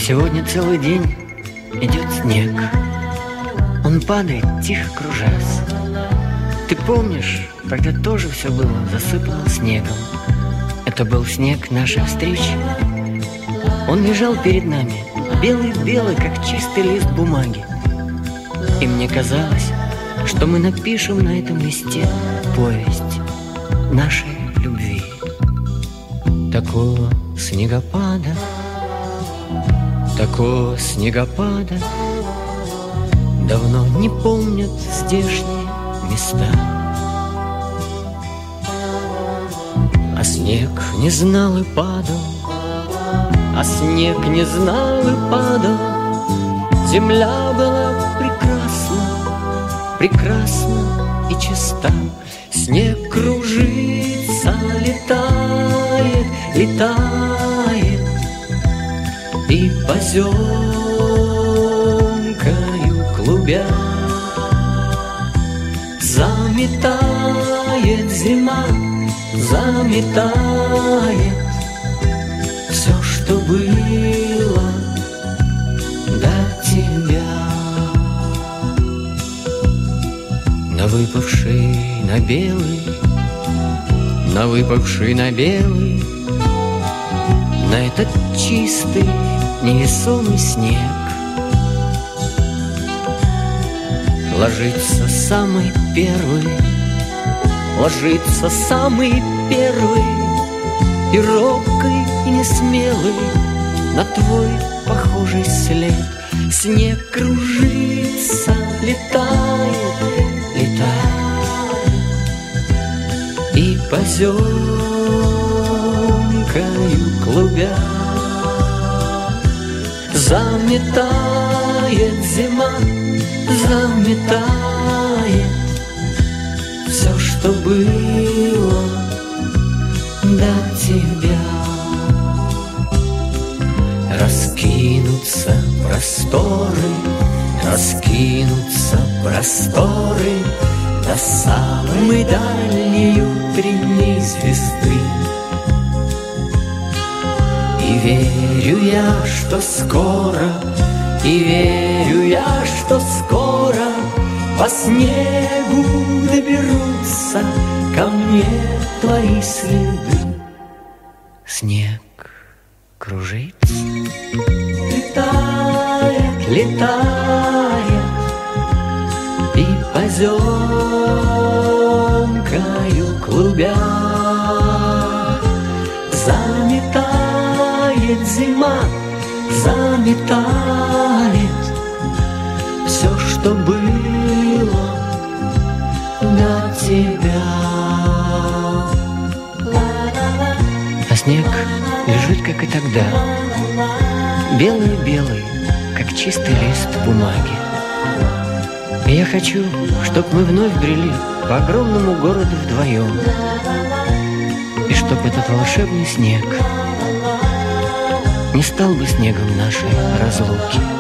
Сегодня целый день идет снег. Он падает, тихо кружась. Ты помнишь, тогда тоже все было засыпано снегом. Это был снег нашей встречи. Он лежал перед нами, белый-белый, как чистый лист бумаги. И мне казалось, что мы напишем на этом листе повесть нашей любви. Такого снегопада давно не помнят здешние места. А снег не знал и падал, а снег не знал и падал. Земля была прекрасна и чиста. Снег кружится, летает и поземкою клубя заметает зима, заметает все, что было до тебя. На выпавший на белый, на этот чистый невесомый снег ложится самый первый и робкий, и несмелый на твой похожий след. Снег кружится, летает и поземкою клубя заметает зима, заметает все, что было до тебя. Раскинутся просторы до самой дальней утренней звезды. И верю я, что скоро по снегу доберутся ко мне твои следы. Снег кружится, летает и поземкою клубя заметает зима, заметает все, что было до тебя. А снег лежит, как и тогда, белый-белый, как чистый лист бумаги. И я хочу, чтоб мы вновь брели по огромному городу вдвоем, и чтоб этот волшебный снег не стал бы снегом нашей разлуки.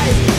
Ай!